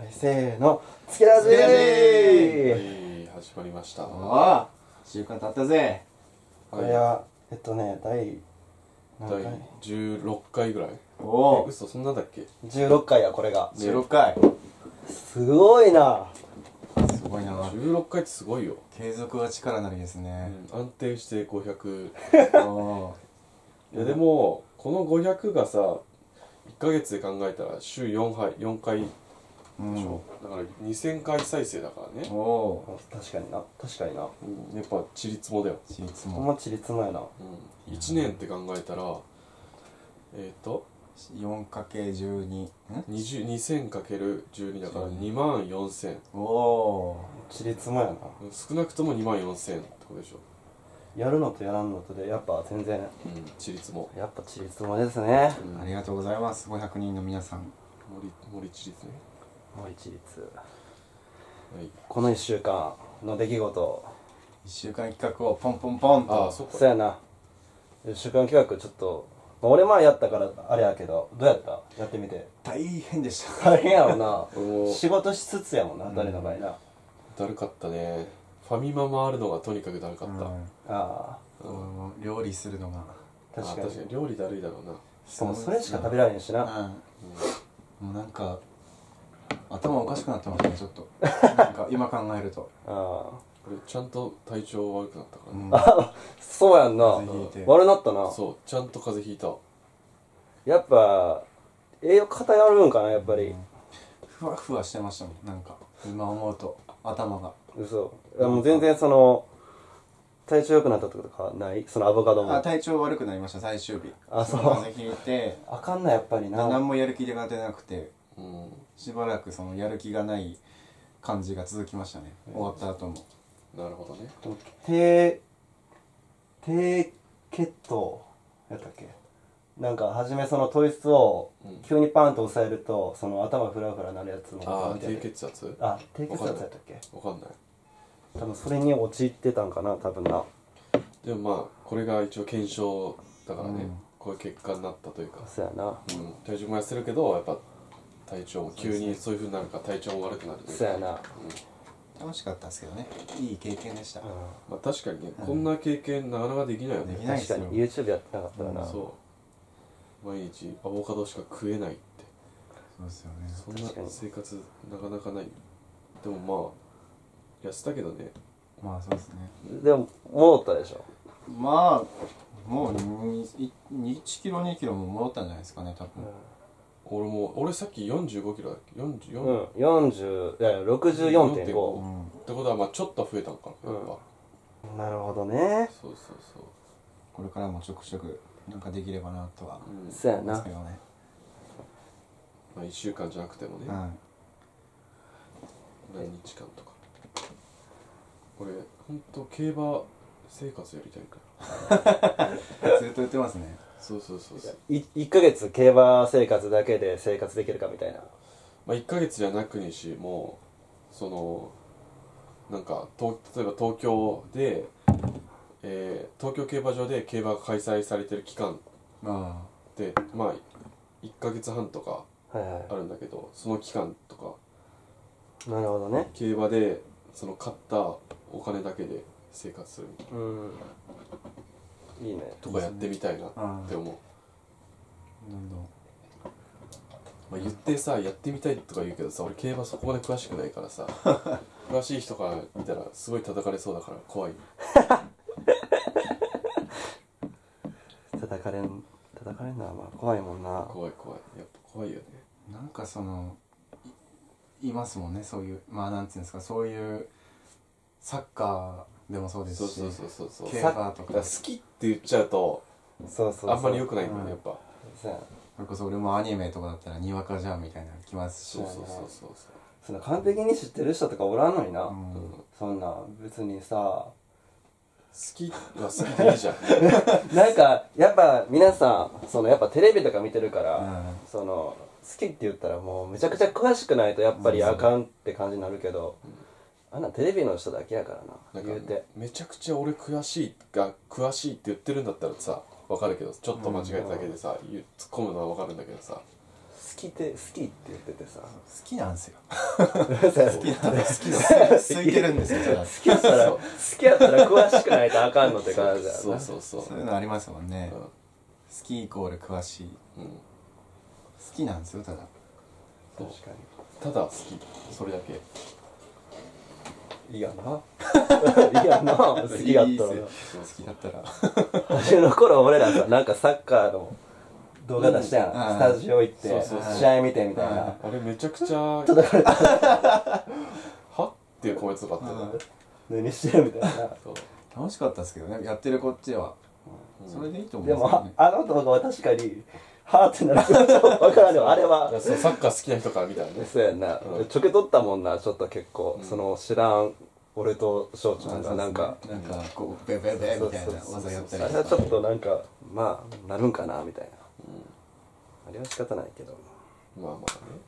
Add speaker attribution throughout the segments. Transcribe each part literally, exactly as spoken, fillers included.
Speaker 1: はいせーのつけラジー。
Speaker 2: はい始まりました。
Speaker 3: ああ週間経ったぜ。
Speaker 1: これはえっとね第何
Speaker 2: 第
Speaker 1: 回
Speaker 2: じゅうろっかいぐらい。
Speaker 3: おお
Speaker 2: え嘘そんなんだっけ。
Speaker 1: じゅうろっかいやこれが。
Speaker 3: じゅうろっかい。
Speaker 1: すごいな。
Speaker 3: すごいな。
Speaker 2: じゅうろっかいってすごいよ。
Speaker 3: 継続は力なりです
Speaker 2: う
Speaker 3: ね。
Speaker 2: ん、安定してごひゃく。
Speaker 3: お
Speaker 2: いやでもこのごひゃくがさいっかげつで考えたら週よんはいよんかいで
Speaker 3: ー
Speaker 2: しょ、だからにせんかい再生だからね。
Speaker 3: おお
Speaker 1: 確かにな確かにな。
Speaker 2: うん、やっぱちりつもだよ。
Speaker 3: ー。いつも
Speaker 1: ほんまちりつもやな。
Speaker 2: うん、いちねんって考えたらえっ、ー、と
Speaker 3: よんかけるじゅうに ん
Speaker 2: にじゅう にせんかけるじゅうにだからにまんよんせん。
Speaker 3: おお
Speaker 1: ちりつもやな。
Speaker 2: 少なくともにまんよんせんってことでしょ。
Speaker 1: やるのとやらんのとでやっぱ全然
Speaker 2: うん、ちりつも。
Speaker 1: やっぱちりつもですね。
Speaker 2: うん
Speaker 3: ー。ありがとうございます。ごひゃくにんの皆さん。
Speaker 2: 森森ちりつね。
Speaker 1: もう一律。
Speaker 2: はい。
Speaker 1: このいっしゅうかんの出来事。
Speaker 3: いっしゅうかん企画をポンポンポンと。
Speaker 2: ああ、そっか。
Speaker 1: そうやな。いっしゅうかん企画ちょっと、まあ、俺前やったからあれやけどどうやったやってみて。
Speaker 3: 大変でした。
Speaker 1: 大変やろな。
Speaker 2: 俺も
Speaker 1: 仕事しつつやもんな誰の場合な。
Speaker 2: だるかったね。ファミマ回るのがとにかくだるかった。
Speaker 3: うん
Speaker 1: あ
Speaker 3: こう料理するのが。
Speaker 1: あ
Speaker 2: あ
Speaker 1: 確かに。
Speaker 2: 確かに料理だるいだろうな。
Speaker 1: しかもそれしか食べられへんしな。
Speaker 3: うん。もうなんか頭おかしくなってましたねちょっと。なんか今考えると。
Speaker 1: あ
Speaker 2: 俺ちゃんと体調悪くなったからね。
Speaker 3: うん。
Speaker 1: あそうやんな。
Speaker 3: 風邪ひいて
Speaker 1: 悪なったな。
Speaker 2: そう、ちゃんと風邪ひいた。
Speaker 1: やっぱ栄養偏るんかなやっぱり。
Speaker 3: ふわふわしてましたもんなんか今思うと頭が。
Speaker 1: 嘘。いやもう全然その体調良くなったってことかないそのアボカドも。
Speaker 3: あ体調悪くなりました最終日。
Speaker 1: あそう
Speaker 3: 風邪ひいて
Speaker 1: あかんなやっぱりな。
Speaker 3: 何もやる気が出なくて
Speaker 2: うん。
Speaker 3: しばらくそのやる気がない感じが続きましたね終わった後も。
Speaker 2: なるほどね。
Speaker 1: 低低血糖やったっけなんか初めその糖質を
Speaker 2: うん
Speaker 1: 急にパンと抑えるとその頭フラフラなるやつの
Speaker 2: ああ、低
Speaker 1: みたいな
Speaker 2: 血圧
Speaker 1: あ低血圧やったっけ
Speaker 2: わかんない。
Speaker 1: 多分それに陥ってたんかな多分な。
Speaker 2: でもまあ、これが一応検証だからね。
Speaker 3: うん
Speaker 2: こういう結果になったというか。
Speaker 1: そうやな。
Speaker 2: うん。体重も痩せるけど、やっぱ体調も急にそういう風になるから体調も悪くなるというか。
Speaker 1: そうやな。
Speaker 2: うん。
Speaker 3: 楽しかったですけどねいい経験でした。
Speaker 1: う
Speaker 2: まあ確かにね、こんな経験なかなかできないよね。
Speaker 3: できない
Speaker 1: ん、確かに YouTube やってなかったらな。
Speaker 2: そう毎日アボカドしか食えないって
Speaker 3: そうですよね。
Speaker 2: そん
Speaker 1: 確かに
Speaker 2: な生活なかなかない。でもまあ痩せたけどね。
Speaker 3: まあそうですね。
Speaker 1: でも戻ったでしょ。
Speaker 3: まあもうにいちキロにキロも戻ったんじゃないですかね多分。
Speaker 2: 俺も俺さっきよんじゅうごキロだっけ。よんじゅうよん、
Speaker 1: うん、よんじゅういやいやろくじゅうよんてんご。
Speaker 3: うん
Speaker 2: ってことはまあちょっと増えたのかなやっぱ、
Speaker 1: なるほどね。
Speaker 2: そうそうそう。
Speaker 3: これからもちょくちょくなんかできればなとは
Speaker 2: うん、
Speaker 1: そうやな
Speaker 3: 思いますけ。どね。
Speaker 2: まあいっしゅうかんじゃなくてもね、
Speaker 3: は
Speaker 2: 何日間とか。俺ほんと競馬生活やりたいから
Speaker 3: い。ずっと言ってますね。
Speaker 2: そうそうそうそう。
Speaker 1: いいっかげつ競馬生活だけで生活できるかみたいな。
Speaker 2: まあいっかげつじゃなくにしもそのなんか東例えば東京で、えー東京競馬場で競馬が開催されてる期間
Speaker 3: ま
Speaker 2: でまあいっかげつはんとか
Speaker 1: はいは
Speaker 2: あるんだけど、その期間とか
Speaker 1: い。なるほどね。
Speaker 2: 競馬でその買ったお金だけで生活するみたい
Speaker 1: うん。いいね。
Speaker 2: なとかやってみたいな
Speaker 3: あ
Speaker 2: って思う。
Speaker 3: どんどん
Speaker 2: まあ、言ってさやってみたいとか言うけどさ、俺競馬そこまで詳しくないからさ詳しい人から見たらすごい叩かれそうだから怖い。
Speaker 1: 叩かれん叩かれんのはまあ怖いもんな。
Speaker 2: 怖い怖いやっぱ怖いよね。
Speaker 3: なんかそのいいますもんねそういうまあなんていうんですかそういうサッカーでもそうですし
Speaker 2: そうそうそうそうそう。
Speaker 3: 競
Speaker 2: だ
Speaker 3: 馬とか
Speaker 2: から好きって言っちゃうと
Speaker 1: そうそうそう。
Speaker 2: あんまり良くないんだよ
Speaker 3: うん
Speaker 2: ねやっぱ。
Speaker 1: そうや。
Speaker 3: それこそ俺もアニメとかだったらにわかじゃんみたいなの来ますし
Speaker 2: そうそうそうそう
Speaker 1: その完璧に知ってる人とかおらんのにな。
Speaker 3: うん
Speaker 2: そう、うん、好
Speaker 1: そんな別にさ。
Speaker 2: きは好きでいいじゃん
Speaker 1: なんかやっぱ皆さんそのやっぱテレビとか見てるから、
Speaker 3: うん
Speaker 1: その好きって言ったらもうめちゃくちゃ詳しくないとやっぱりあかんって感じになるけど、あんなテレビの人だけやからな。
Speaker 2: なんか
Speaker 1: 言うて
Speaker 2: めちゃくちゃ俺詳しいが詳しいって言ってるんだったらさわかるけどちょっと間違えただけでさ、言う突っ込むのはわかるんだけどさ、
Speaker 1: 好きって好きって言っててさ
Speaker 3: 好きなんですよ
Speaker 1: 好
Speaker 3: 好きなんです好きです空いてるんですよただ
Speaker 1: 好きやったら好きやったら詳しくないとあかんのって感じだよな
Speaker 2: そうそうそう
Speaker 3: そういうのありますもんね、
Speaker 2: うん
Speaker 3: 好きイコール詳しい
Speaker 2: うん
Speaker 3: 好きなんですよただ
Speaker 1: 確か
Speaker 2: ただ好きそれだけ
Speaker 1: にいいやないいやな好きやったら
Speaker 3: いいっすよ好きだったら
Speaker 1: 初めの頃俺らさなんかサッカーの動画出したやん、
Speaker 3: うん
Speaker 1: スタジオ行って
Speaker 2: そうそうそう
Speaker 1: 試合見てみたいな
Speaker 2: あれめちゃくちゃはっていうコメントとかあったよね
Speaker 1: 何してるみたいな
Speaker 2: そう
Speaker 3: 楽しかったですけどねやってるこっちは、
Speaker 2: うん
Speaker 3: それでいいと思うん
Speaker 1: で
Speaker 3: ですよね
Speaker 1: もあの動画は確かにはーってなる分からんでもあれは
Speaker 2: そうサッカー好きな人から見たらね
Speaker 1: そうやんな、
Speaker 2: うん
Speaker 1: ちょけとったもんなちょっと結構、
Speaker 2: うん
Speaker 1: その知らん俺と翔ちゃんがなんか
Speaker 3: なんかこうベベベみたいな技やったり
Speaker 1: あれはちょっとなんかまあなるんかなみたいなあれは仕方ないけど
Speaker 2: まあまあね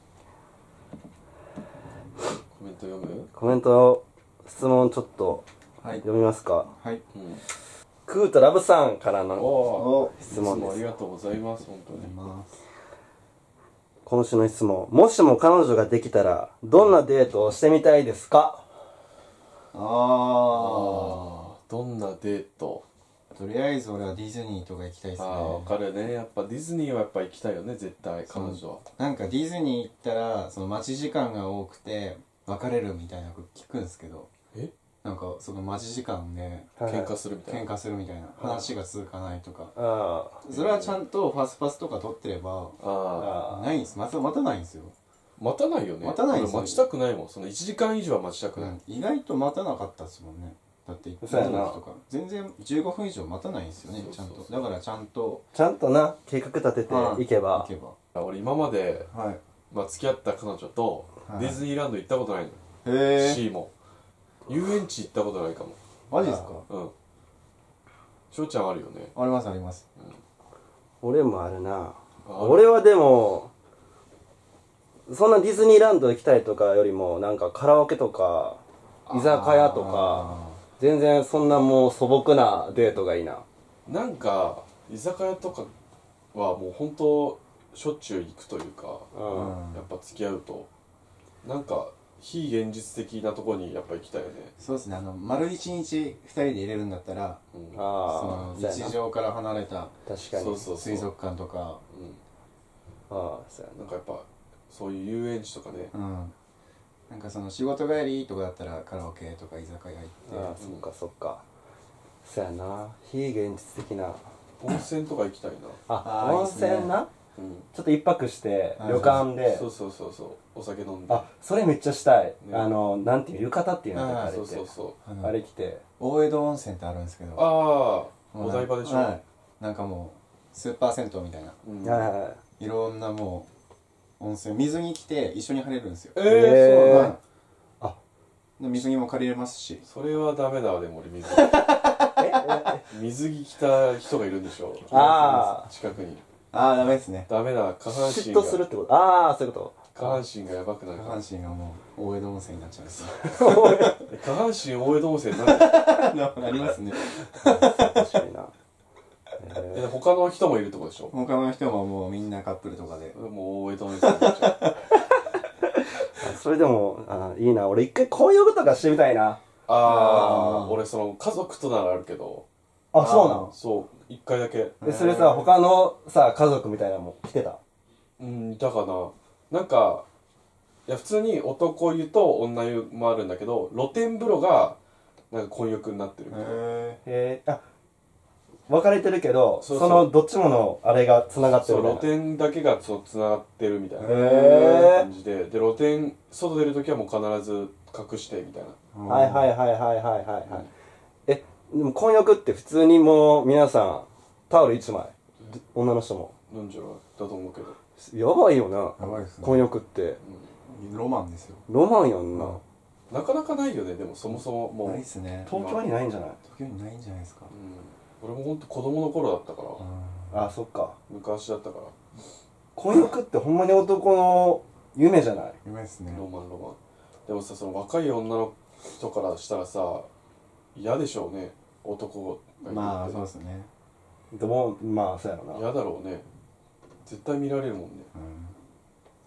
Speaker 2: コメント読む
Speaker 1: コメント質問ちょっと
Speaker 3: はい
Speaker 1: 読みますか
Speaker 3: はい
Speaker 2: うん
Speaker 1: クータラブさんからの
Speaker 2: おー
Speaker 1: 質問です
Speaker 2: いつもありがとうございます本当に
Speaker 3: ます
Speaker 1: 今週の質問もしも彼女ができたらどんなデートをしてみたいですか
Speaker 3: あ
Speaker 2: ああどんなデート
Speaker 3: あとりあえず俺はディズニーとか行きたいですね
Speaker 2: ああわかるねやっぱディズニーはやっぱ行きたいよね絶対彼女は
Speaker 3: なんかディズニー行ったらその待ち時間が多くて別れるみたいなこと聞くんですけど
Speaker 2: え
Speaker 3: なんかその待ち時間で
Speaker 2: 喧嘩するみたいな
Speaker 3: 喧嘩するみたいな話が続かないとか
Speaker 1: あ
Speaker 3: それはちゃんとファスパスとか取ってれば
Speaker 2: ああ
Speaker 1: あ
Speaker 3: ないんですまた待たないんですよ、
Speaker 2: 待たないよね
Speaker 3: 待たないんですよ
Speaker 2: 俺待ちたくないもんそのいちじかん以上は待ちたくない、
Speaker 3: うん、意外と待たなかったですもんねだって
Speaker 1: そうやな
Speaker 3: とか全然じゅうごふん以上待たないんですよねちゃんとだからちゃんと
Speaker 1: ちゃんとな計画立てていけば
Speaker 3: 行けば
Speaker 2: 俺今まで、
Speaker 3: はい
Speaker 2: まあ、付き合った彼女と
Speaker 3: はい
Speaker 2: ディズニーランド行ったことないの、
Speaker 3: へえ
Speaker 2: C も遊園地行ったことないかも
Speaker 3: マジですか
Speaker 2: うん翔ちゃんあるよね
Speaker 3: ありますあります
Speaker 1: 俺もあるな
Speaker 2: あ
Speaker 1: 俺はでもそんなディズニーランド行きたいとかよりもなんかカラオケとか居酒屋とか全然そんなもう素朴なデートがいいな
Speaker 2: なんか居酒屋とかはもう本当しょっちゅう行くというか
Speaker 1: うん
Speaker 2: やっぱ付き合うとなんか非現実的なところにやっぱ行きたいよね
Speaker 3: そうですねあの丸一日二人で入れるんだったら
Speaker 2: うん
Speaker 3: その
Speaker 1: ああそうやな
Speaker 3: 日常から離れた
Speaker 1: 確かに
Speaker 2: そうそうそう
Speaker 3: 水族館とか
Speaker 2: うん
Speaker 1: ああそうや
Speaker 2: なんかやっぱそういう遊園地とかね
Speaker 3: うんなんかその仕事帰りとかだったらカラオケとか居酒屋行っ
Speaker 1: なああそっかそっかそうやな非現実的な
Speaker 2: 温泉とか行きたいな
Speaker 1: あ温
Speaker 3: あーいいっすね
Speaker 1: 泉な
Speaker 2: うん
Speaker 1: ちょっと一泊して
Speaker 3: はい
Speaker 1: 旅館で
Speaker 2: そうそうそうそうお酒飲んで
Speaker 1: あそれめっちゃしたい
Speaker 2: ね
Speaker 1: あのなんていう浴衣っていうの
Speaker 3: あー
Speaker 1: あれって
Speaker 2: そうそうそう
Speaker 3: てあの
Speaker 1: あれ着て
Speaker 3: 大江戸温泉ってあるんですけど
Speaker 2: ああ
Speaker 3: もうな
Speaker 2: お台場でしょ、
Speaker 3: はいなんかもうスーパー銭湯みたいな
Speaker 2: うん
Speaker 1: はいはいはい
Speaker 3: いろんなもう温泉水着着て一緒に入れるんですよ
Speaker 2: えー
Speaker 1: えー
Speaker 2: そうなんだ
Speaker 3: はい
Speaker 1: あ
Speaker 3: で水着も借りれますし
Speaker 2: それはダメだわでも俺水着水着着た人がいるんでしょ
Speaker 1: あー
Speaker 2: 近くに
Speaker 3: ああダメですね
Speaker 2: ダメだ下半身
Speaker 1: 嫉
Speaker 2: が
Speaker 1: 妬するってことああそういうこ
Speaker 2: 下半身がやばくなる
Speaker 3: 下
Speaker 2: から
Speaker 3: 半身がもう大江戸温泉になっちゃうんですよ
Speaker 2: え下半身大江戸温泉になる
Speaker 3: なりますね
Speaker 1: と確かにな
Speaker 2: え他の人もいるってことでしょ
Speaker 3: 他の人ももうみんなカップルとかで
Speaker 2: もう大江戸温泉になっちゃう
Speaker 1: あそれでもあいいな俺一回婚浴とかしてみたいな
Speaker 2: あ
Speaker 3: あー
Speaker 2: あ俺その家族とならあるけど
Speaker 1: あそうなの
Speaker 2: そう一回だけ
Speaker 1: でそれさ他のさ家族みたいなのも来てた
Speaker 2: うんだかななんかいや普通に男湯と女湯もあるんだけど露天風呂がなんか混浴になってるみたいな
Speaker 3: へ
Speaker 1: へえあ分かれてるけど
Speaker 2: そ
Speaker 1: そうのどっちものあれがつながって
Speaker 2: そう
Speaker 1: るみたいな
Speaker 2: 露天だけがそうつながってるみたいな
Speaker 1: へ
Speaker 2: 感じでで露天外出るときはもう必ず隠してみたいな
Speaker 3: え
Speaker 1: はいはいはいはいはいはいはいえでも婚浴って普通にもう皆さんタオルいちまい女の人も
Speaker 2: なんじゃないだと思うけど、
Speaker 1: やばいよな
Speaker 3: やばいですね
Speaker 1: 婚浴って
Speaker 3: ロマンですよ
Speaker 1: ロマンやんな
Speaker 2: なかなかないよねでもそもそももう、
Speaker 3: ないっすね
Speaker 1: 東京にないんじゃない
Speaker 3: 東京にないんじゃないですか
Speaker 2: うん、俺もほんと子供の頃だったから、
Speaker 1: あそっか
Speaker 2: 昔だったから
Speaker 1: 婚浴ってほんまに男の夢じゃない
Speaker 3: 夢ですね
Speaker 2: ロマンロマンでもさその若い女の人からしたらさ嫌でしょうね男がいるって
Speaker 3: まあそうですね
Speaker 1: でもまあそうやろな
Speaker 2: 嫌だろうね絶対見られるもんね
Speaker 3: うん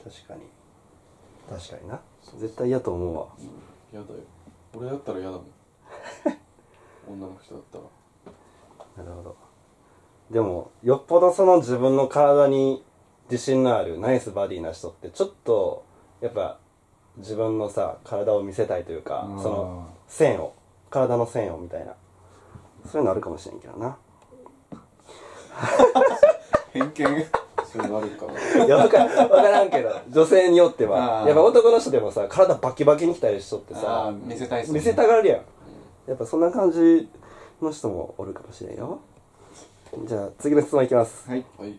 Speaker 1: 確かに確かにな。絶対嫌と思うわ。
Speaker 2: 嫌だよ。俺だったら嫌だもん女の人だったら。
Speaker 1: なるほど。でもよっぽどその自分の体に自信のあるナイスバディな人ってちょっとやっぱ自分のさ体を見せたいというか、その線を体の線をみたいな、そういうのあるかもしれんけどな。
Speaker 3: 偏見
Speaker 2: そういうのあるかな。
Speaker 1: いや分か分からんけど女性によっては
Speaker 3: あー
Speaker 1: やっぱ男の人でもさ体バキバキにきたりしとって
Speaker 3: あ
Speaker 1: さ
Speaker 3: ー見せたいっすね
Speaker 1: 見せたがるやん。やっぱそんな感じの人もおるかもしれんよ。じゃあ次の質問いきます。
Speaker 3: はい。
Speaker 2: はい。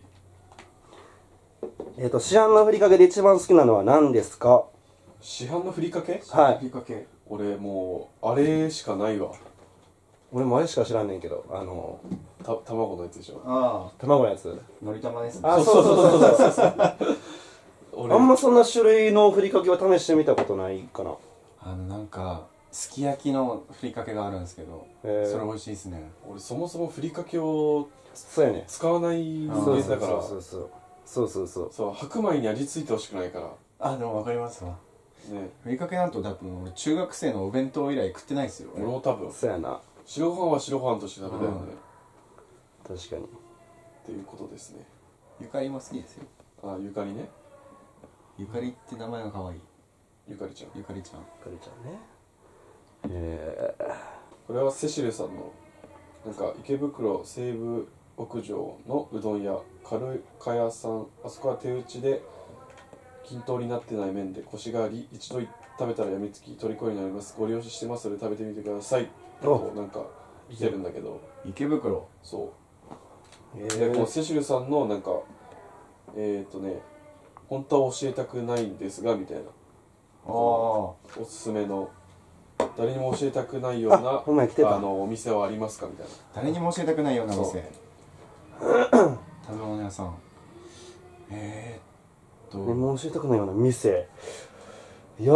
Speaker 1: えっ、と市販のふりかけで一番好きなのは何ですか？
Speaker 2: 市販のふりかけ？
Speaker 1: はい
Speaker 3: ふりかけ。
Speaker 2: 俺もうあれしかないわ。
Speaker 1: 俺もあれしか知らんねんけど、あの
Speaker 2: た卵のやつでしょ。
Speaker 3: あ
Speaker 1: 卵のやつ。
Speaker 3: あ、のり玉ですね。
Speaker 1: あ、そうそうそうそうそう
Speaker 2: 俺
Speaker 1: あんまそんな種類のふりかけは試してみたことないかな。
Speaker 3: あのなんかすき焼きのふりかけがあるんですけど、
Speaker 1: へー
Speaker 3: それ美味しいですね。
Speaker 2: 俺そもそもふりかけを
Speaker 1: そうやね。
Speaker 2: 使わない人
Speaker 1: そうそう
Speaker 2: 間だから、
Speaker 1: そうそうそうそうそう
Speaker 2: そう白米に味付いてほしくないから
Speaker 3: あ、でもわかりますわ。
Speaker 2: ね。
Speaker 3: ふりかけなんと多分俺中学生のお弁当以来食ってないですよ。
Speaker 2: 俺も多分
Speaker 1: そうやな。
Speaker 2: 白ご飯は白ご飯として食べたよね、
Speaker 1: 確かに。
Speaker 2: っていうことですね。
Speaker 3: ゆかりも好きですよ。
Speaker 2: あ、ゆかりね。
Speaker 3: ゆかりって名前が可愛い。
Speaker 2: ゆかりちゃん。
Speaker 3: ゆかりちゃん。
Speaker 1: かりちゃんね。え
Speaker 2: これはセシルさんのなんか池袋西武屋上のうどん屋カルカ屋さん、あそこは手打ちで均等になってない麺でコシがあり、一度食べたらやみつき虜になります。ご利用ししてますので食べてみてくださいとなんか来てるんだけど、
Speaker 3: 池袋。
Speaker 2: そう
Speaker 1: ー、え
Speaker 2: でこの
Speaker 1: ー、
Speaker 2: セシルさんのなんかえっ、ー、とね本当は教えたくないんですがみたいな
Speaker 3: ああ。
Speaker 2: おすすめの誰にも教えたくないような
Speaker 1: あほんまや来てた
Speaker 2: あのお店はありますかみたいな。
Speaker 3: 誰にも教えたくないような
Speaker 2: そう
Speaker 3: 店。食べ物屋さん。えー、っと。
Speaker 1: 何も教えたくないような店。いや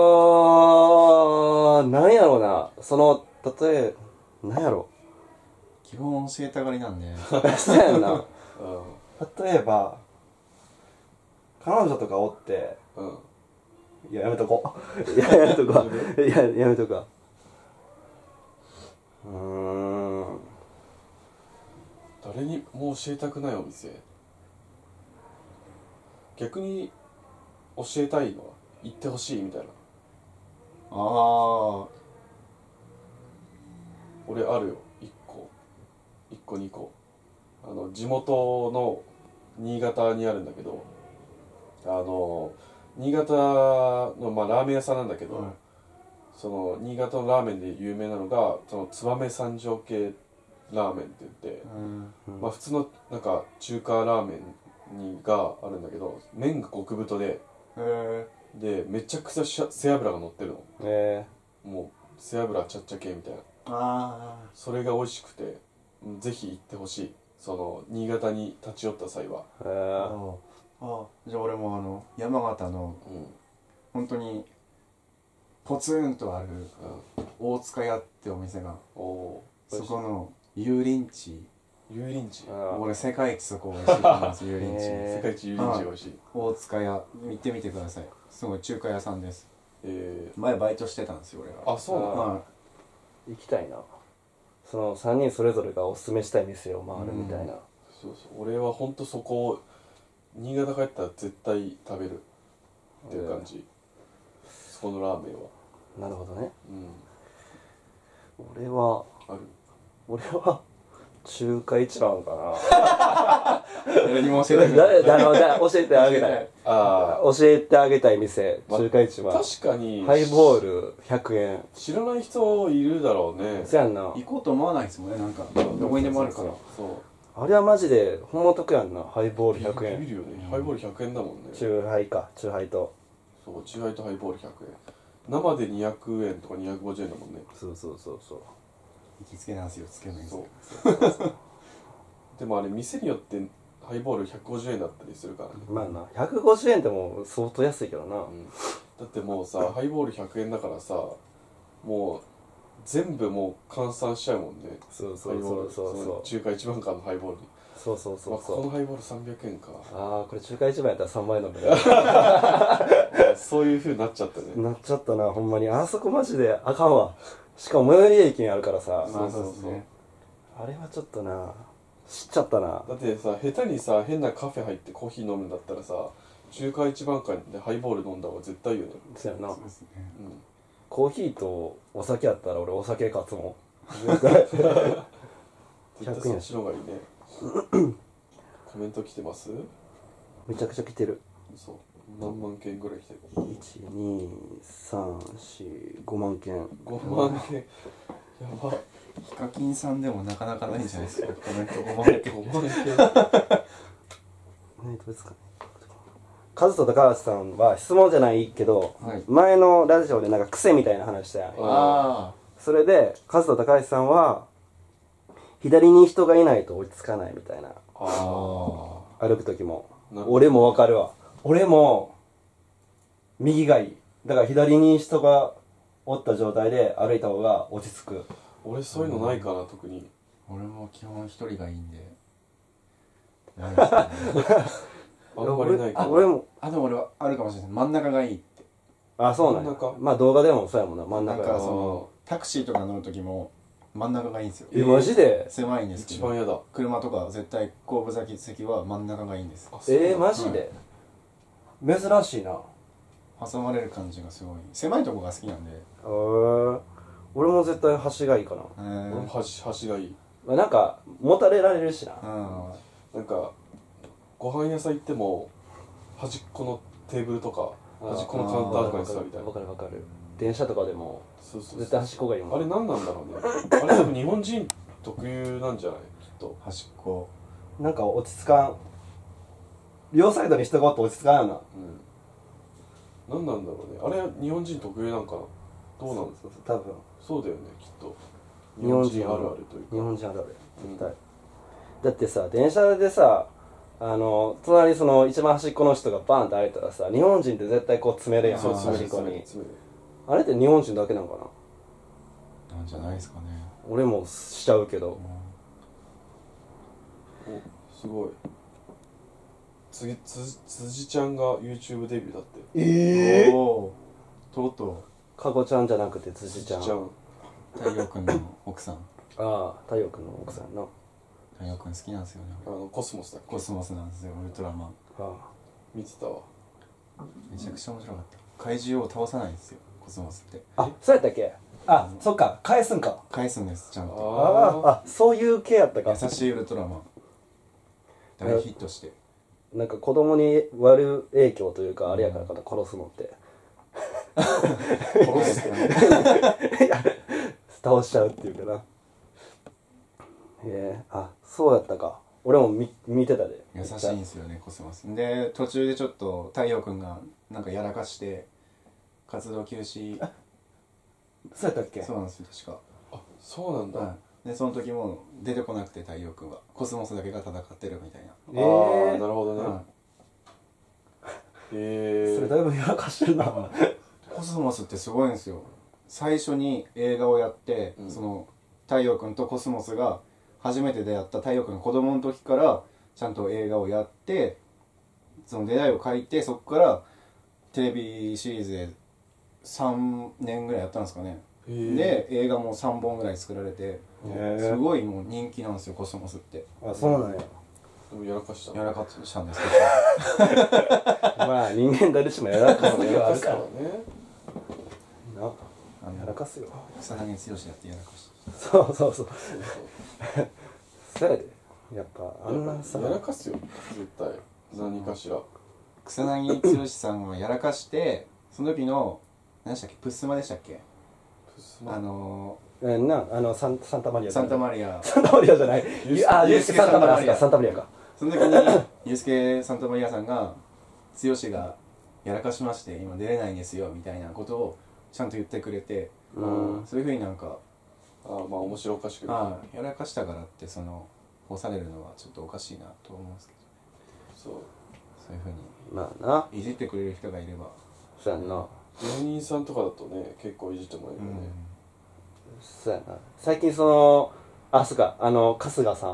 Speaker 1: ー、なんやろうな。その、例え、なんやろ。
Speaker 3: 基本教えたがりなんで。
Speaker 1: そうやんな。
Speaker 2: う
Speaker 1: 例えば、彼女とかおって、
Speaker 2: んうん
Speaker 1: いや、やめとこう。いや、やめとこう。いや、やめとこう。うーん。
Speaker 2: 誰にも教えたくないお店。逆に教えたいのは行ってほしいみたいな。
Speaker 3: ああ。
Speaker 2: 俺あるよいっこいっこにこ。あの地元の新潟にあるんだけど、あの新潟の、まあ、ラーメン屋さんなんだけど、
Speaker 3: はい
Speaker 2: その新潟のラーメンで有名なのがその燕三条系ラーメンって言って、
Speaker 3: うん。
Speaker 2: まあ、普通のなんか中華ラーメンにがあるんだけど、麺が極太で
Speaker 3: へ
Speaker 2: でめちゃくちゃしゃ背脂が乗ってるの。
Speaker 1: え
Speaker 2: もう背脂ちゃっちゃ系みたいな。
Speaker 3: ー。あ
Speaker 2: それが美味しくてうんぜひ行ってほしい。その新潟に立ち寄った際は。
Speaker 1: ー、え
Speaker 3: あ。
Speaker 1: ー、
Speaker 3: ああ。じゃあ俺もあの山形の
Speaker 2: うん
Speaker 3: 本当にポツンとある
Speaker 2: うん
Speaker 3: 大塚屋ってお店が、
Speaker 2: おお
Speaker 3: そこの油淋鶏。
Speaker 2: 油淋鶏。
Speaker 1: あー
Speaker 3: 俺世界一そこ美味しいと思います。油淋鶏。
Speaker 1: へー
Speaker 2: 世界一油淋鶏美味しい。
Speaker 3: 大塚屋見てみてください。すごい中華屋さんです。
Speaker 2: え
Speaker 3: 前バイトしてたんですよ俺
Speaker 2: ー、
Speaker 3: が。
Speaker 2: あそうなの。
Speaker 3: は
Speaker 1: 行きたいな。そのさんにんそれぞれがおすすめしたい店を回るみたいな。
Speaker 2: そうそう俺はほんとそこ新潟帰ったら絶対食べるっていう感じ、そこのラーメンは。
Speaker 1: なるほどね。
Speaker 2: うん
Speaker 1: 俺は、
Speaker 2: ある。
Speaker 1: 俺は、中華一番か
Speaker 3: い。誰にも教え
Speaker 1: な。
Speaker 3: てくれ
Speaker 1: だだのだ教えてあげたい。
Speaker 2: あ
Speaker 1: 教えてあげたい店、
Speaker 2: ま
Speaker 1: 中華一番。
Speaker 2: 確かに
Speaker 1: ハイボールひゃくえん。
Speaker 2: 知らない人いるだろうね。
Speaker 1: そやんな。
Speaker 3: 行こうと思わないですもんね。なんかどこにでもあるから。
Speaker 2: そう
Speaker 1: あれはマジで、ほんま得やんな。ハイボールひゃくえん。
Speaker 2: ビビるよね。ハイボールひゃくえんだもんね。
Speaker 1: 中ハイか、中ハイと。
Speaker 2: そう、チューハイとハイボールひゃくえん。生でにひゃくえんとかにひゃくごじゅうえんだもんね。
Speaker 1: そうそうそうそう。
Speaker 3: 行きつけなんですよ。つけないんです
Speaker 2: そ
Speaker 3: よ
Speaker 2: う。でもあれ店によってハイボールひゃくごじゅうえんだったりするからね。
Speaker 1: まあな、ひゃくごじゅうえんってもう相当安いけどな。
Speaker 2: うん、だってもうさ、ハイボールひゃくえんだからさ、もう全部もう換算しちゃうもんね。
Speaker 1: そうそうそうそう
Speaker 2: ハイボール
Speaker 1: そう。
Speaker 2: 中華一番館のハイボールに。
Speaker 1: そうそうそう
Speaker 2: こ
Speaker 1: そう
Speaker 2: のハイボールさんびゃくえんか
Speaker 1: ああこれ中華一番やったらさんまん円飲むね
Speaker 2: そういう風になっちゃったね
Speaker 1: なっちゃったなほんまにあそこマジであかんわしかも最寄り駅にあるからさ、
Speaker 3: まあそうですね。
Speaker 1: あれはちょっとな知っちゃったな
Speaker 2: だってさ下手にさ変なカフェ入ってコーヒー飲むんだったらさ中華一番館でハイボール飲んだ方が絶対いいよね
Speaker 1: そうやな
Speaker 3: そうですね。
Speaker 2: うん
Speaker 1: コーヒーとお酒やったら俺お酒勝つもん絶対
Speaker 2: 絶対そっちの方がいいねコメント来てます
Speaker 1: めちゃくちゃ来てる
Speaker 2: そう何万件ぐらい来てる
Speaker 1: いちにさんよんごまん件
Speaker 2: ごまん件やば
Speaker 3: ヒカキンさんでもなかなかないんじゃないですか。コメントごまんけ
Speaker 2: ごまん件
Speaker 1: ねどうですかねカズと高橋さんは質問じゃないけど、
Speaker 3: はい。
Speaker 1: 前のラジオでなんか癖みたいな話したやん
Speaker 3: あ
Speaker 1: それでカズと高橋さんは左に人がいないと落ち着かないみたいな
Speaker 3: あ。ああ。
Speaker 1: 歩く時も
Speaker 2: なるほど
Speaker 1: 俺もわかるわ俺も右がいいだから左に人がおった状態で歩いた方が落ち着く
Speaker 2: 俺そういうのないかな特に
Speaker 3: 俺も基本一人がいいんで。ないですね
Speaker 2: あんまりないかな
Speaker 1: 俺も
Speaker 3: あ、でも俺はあるかもしれない。真ん中がいいって。
Speaker 1: あそうなんや
Speaker 2: 真ん中
Speaker 1: まあ動画でもそうやもんな真ん中や
Speaker 3: なんかそのタクシーとか乗る時も真ん中がいいんですよ。
Speaker 1: えマジで
Speaker 3: 狭いんですけど。
Speaker 2: 一番嫌だ
Speaker 3: 車とか絶対後部座席は真ん中がいいんです。
Speaker 2: あそう
Speaker 1: えー、マジで、珍しいな
Speaker 3: 挟まれる感じがすごい。狭いとこが好きなんで。
Speaker 1: えー、俺も絶対端がいいかな、
Speaker 3: えー
Speaker 2: 俺も端端がいい
Speaker 1: まあ、なんかもたれられるしな
Speaker 3: うん。
Speaker 2: なんかご飯屋さん行っても端っこのテーブルとか端っこのカウンターとかに座りたい
Speaker 1: わかるわかる電車とかでも
Speaker 2: そうそう
Speaker 1: 絶対端っこがいいもん
Speaker 2: あれ何なんだろうねあれ多分日本人特有なんじゃないきっと
Speaker 3: 端っこ。
Speaker 1: なんか落ち着かん両サイドに人がおって落ち着かんよな
Speaker 2: うん何なんだろうねあれ日本人特有なんかなどうなん
Speaker 1: そうそうそう多分
Speaker 2: そうだよねきっと日
Speaker 1: 日本人
Speaker 2: 本人あるあるというか
Speaker 1: 日本人あるある
Speaker 2: うん
Speaker 1: 絶対、だってさ電車でさあの隣その一番端っこの人がバーンって歩いたらさ日本人って絶対こう詰めるやん
Speaker 2: そう
Speaker 1: 端っこに
Speaker 2: 詰める詰める詰める
Speaker 1: あれって日本人だけなんかな
Speaker 3: なんじゃないですかね。
Speaker 1: 俺もしちゃうけど
Speaker 2: おすごい次つ辻ちゃんが YouTube デビューだって
Speaker 1: ええ
Speaker 3: おーとうと
Speaker 1: かこちゃんじゃなくて辻ちゃん
Speaker 2: 辻ちゃん
Speaker 3: う太陽君の奥さん。
Speaker 1: ああ太陽君の奥さんの
Speaker 3: 太陽君好きなんですよね。
Speaker 2: あのコスモスだっけ
Speaker 3: コスモスなんですよ、ウルトラマン。
Speaker 1: あ
Speaker 2: 見てたわ
Speaker 3: めちゃくちゃ面白かった。怪獣を倒さないんですよ、コスモスって。
Speaker 1: あそうやったっけあそっか返すんか
Speaker 3: 返すんです、ちゃんと。
Speaker 1: あああそういう系やったか
Speaker 3: 優しいウルトラマン。大ヒットして。
Speaker 1: なんか子供に悪影響というかあれやからかな殺すのって
Speaker 3: 殺すって
Speaker 1: 倒しちゃうっていうかなへえあそうやったか俺も見見てたで
Speaker 3: 優しいんですよね、コスモス。で、途中でちょっと太陽君がなんかやらかして、活動休止。
Speaker 1: そうやったっけ
Speaker 3: そうなんですよ、確か。
Speaker 2: あそうなんだ、
Speaker 3: はい、でその時も出てこなくて太陽君はコスモスだけが戦ってるみたいな、
Speaker 1: え
Speaker 2: ああ
Speaker 1: え
Speaker 2: なるほどね、
Speaker 3: は
Speaker 2: へえ
Speaker 1: それだいぶやらかしてるな
Speaker 3: コスモスってすごいんですよ。最初に映画をやって、
Speaker 2: うん
Speaker 3: その太陽君とコスモスが初めて出会った太陽君の子供の時からちゃんと映画をやってその出会いを書いてそこからテレビシリーズでさんねんぐらいやったんですかね。
Speaker 2: へえ
Speaker 3: で映画もさんぼんぐらい作られて
Speaker 1: へえ
Speaker 3: すごいもう人気なんですよ、コスモスって。
Speaker 1: あそうなんや
Speaker 2: でもやらかした
Speaker 3: やらかしたんです
Speaker 1: まあ人間誰しもやらかすの
Speaker 2: や
Speaker 1: があるから
Speaker 2: らかすからね
Speaker 1: な
Speaker 3: けどあ
Speaker 1: やら
Speaker 3: の
Speaker 1: かすよ
Speaker 3: 草薙剛だってやらかした
Speaker 1: そうそうそう
Speaker 2: そう
Speaker 1: そうやでやっぱあ
Speaker 2: そうん
Speaker 1: なさ
Speaker 2: やらかすよ絶対何かしら
Speaker 3: 草薙剛さんがやらかしてその時の何でしたっけ、プッスマでしたっけ、あの
Speaker 1: えなあのサンサンタマリア
Speaker 3: サンタマリア、
Speaker 1: サンタマリアじゃない
Speaker 2: ユース
Speaker 1: あユースケサンタマリア
Speaker 3: ユースケ
Speaker 1: サンタマリアか
Speaker 3: その時にユースケ・サンタマリアさんが剛がやらかしまして今出れないんですよみたいなことをちゃんと言ってくれて、
Speaker 1: うん
Speaker 3: そういうふうになんか、
Speaker 2: あーまあ面白おかしく
Speaker 3: ああやらかしたからってその干されるのはちょっとおかしいなと思うんですけど、
Speaker 2: そう
Speaker 3: そういうふうに
Speaker 1: まあない
Speaker 3: じってくれる人がいれば、
Speaker 1: そうやんな
Speaker 2: 芸人さんとかだとね結構いじってもらえるよね、
Speaker 1: そうやな最近そのあそうかあの春日さん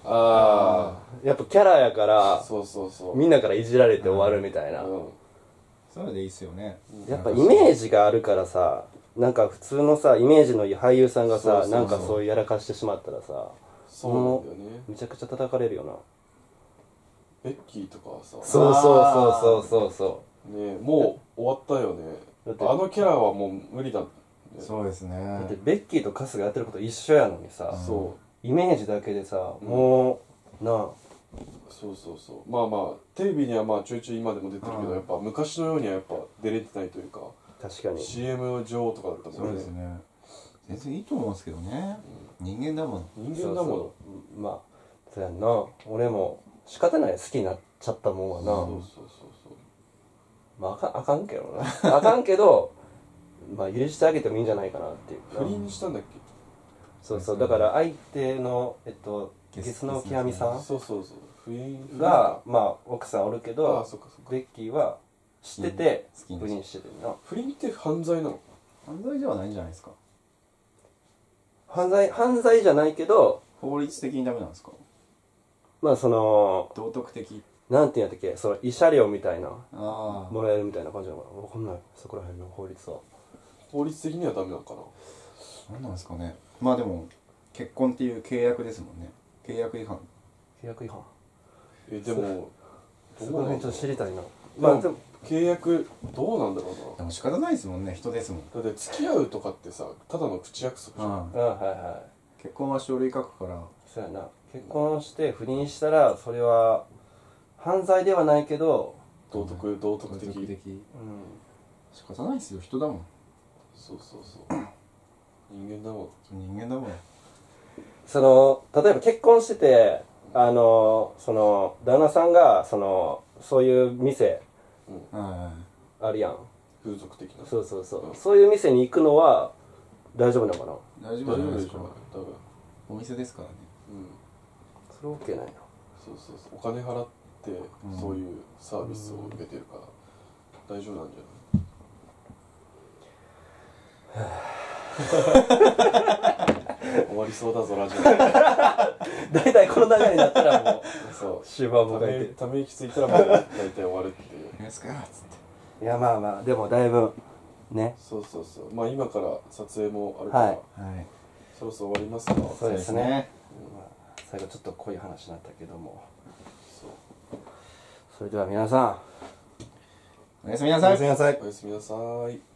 Speaker 2: あ
Speaker 1: やっぱキャラやか
Speaker 2: あ
Speaker 1: ら
Speaker 2: そうそうそう
Speaker 1: みんなからいじられて終わるみたいな、
Speaker 2: うん
Speaker 3: そういうのでいいっすよね。
Speaker 1: やっぱイメージがあるからさ、なんか普通のさイメージのいい俳優さんがさ
Speaker 2: そうそうそう
Speaker 1: なんかそういうやらかしてしまったらさ、
Speaker 2: そうなんだよね。
Speaker 1: めちゃくちゃ叩かれるよな。
Speaker 2: ベッキーとかはさ
Speaker 1: そうそうそうそうそうそ
Speaker 2: ねもう終わったよね。
Speaker 1: だって
Speaker 2: あのキャラはもう無理だね。
Speaker 3: そうですね。
Speaker 1: う。だってベッキーと春日やってること一緒やのにさ、
Speaker 2: そ
Speaker 1: イメージだけでさもうなあ、
Speaker 2: うそうそうそうまあまあテレビにはまあちょいちょい今でも出てるけど、
Speaker 3: うん
Speaker 2: やっぱ昔のようにはやっぱ出れてないというか、
Speaker 1: 確かに
Speaker 2: シーエム 女王とかだった
Speaker 3: そ
Speaker 2: もね。
Speaker 3: うんですね。全然いいと思うんですけどね。人間だもの。
Speaker 2: 人間だもの。
Speaker 1: そうそうまあそうやんな。俺も仕方ない好きになっちゃったもんはな、
Speaker 2: そうそうそうそう
Speaker 1: まああかんあかんけどなあかんけどまあ許してあげてもいいんじゃないかなっていう
Speaker 2: 不倫したんだっけ。
Speaker 1: そうそうだから相手のえっとゲ
Speaker 3: ゲス
Speaker 1: スの極みさん
Speaker 2: そうそうそう不倫
Speaker 1: がまあ奥さんおるけ
Speaker 2: ああ
Speaker 1: ど
Speaker 2: そっかそっか。
Speaker 1: ベッキーは知ってて
Speaker 3: 好きに
Speaker 1: 不倫しててんな。
Speaker 2: 不倫って犯罪なの。
Speaker 3: 犯罪ではないんじゃないですか。
Speaker 1: 犯罪犯罪じゃないけど
Speaker 3: 法律的にダメなんですか。
Speaker 1: まあその
Speaker 3: 道徳的。
Speaker 1: なんていうんやったっけ、その慰謝料みたいな
Speaker 3: あ
Speaker 1: もらえるみたいな感じなのかな、わかんないそこら辺の法律は。
Speaker 2: 法律的にはダメなのかな。
Speaker 3: あ、なんなんですかね。まあでも結婚っていう契約ですもんね。契約違反。
Speaker 1: 契約違反、
Speaker 2: えでも
Speaker 1: そこら辺ちょっと知りたいな。
Speaker 2: まあ
Speaker 1: まあでも
Speaker 2: 契約どうなんだろうな。
Speaker 3: でも仕方ないですもんね。人ですもん。
Speaker 2: だって付き合うとかってさただの口約束じゃん。
Speaker 3: うん。
Speaker 1: あはいはい
Speaker 3: 結婚は書類書くから。
Speaker 1: そうやな。結婚して不倫したらそれは犯罪ではないけど、
Speaker 2: 道徳道徳的。
Speaker 3: 道徳的。
Speaker 1: うん、
Speaker 3: 仕方ないですよ。人だもん。
Speaker 2: そうそうそう人間だもん。
Speaker 3: 人間だもん。
Speaker 1: その例えば結婚しててあのその旦那さんがそのそういう店
Speaker 3: は
Speaker 1: あるやん。
Speaker 2: 風俗的な。
Speaker 1: そうそうそう、
Speaker 2: うん
Speaker 1: そういう店に行くのは大丈夫なのかな。
Speaker 3: い。大丈夫
Speaker 2: 大丈夫でしょ
Speaker 3: じゃないですか。
Speaker 2: 多分。
Speaker 3: お店ですからね。
Speaker 2: うん
Speaker 1: それ OK ないな。
Speaker 2: そうそうそうお金払って
Speaker 3: うん
Speaker 2: そういうサービスを受けてるから大丈夫なんじゃない終わりそうだぞラジオ。
Speaker 1: 大体この流れになったらもう
Speaker 2: そう
Speaker 1: 終盤
Speaker 2: ため
Speaker 1: 迎えて
Speaker 2: ため息ついたらもう大体終わるっていう。
Speaker 3: いいですかっつって。
Speaker 1: いやまあまあでもだいぶね。
Speaker 2: そうそうそうまあ今から撮影もあるから、
Speaker 1: はい
Speaker 3: はい。
Speaker 2: そろそろ終わりますか。
Speaker 1: そうですね。
Speaker 3: そうですね
Speaker 1: まあ最後ちょっと濃い話になったけども、
Speaker 2: そう
Speaker 1: それでは皆さん
Speaker 3: おやすみなさい。
Speaker 1: おやすみなさい。
Speaker 2: おやすみなさい。